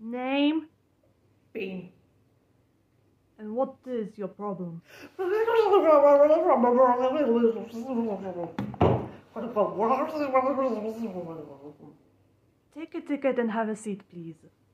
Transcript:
Name? Bean. And what is your problem? Take a ticket and have a seat, please.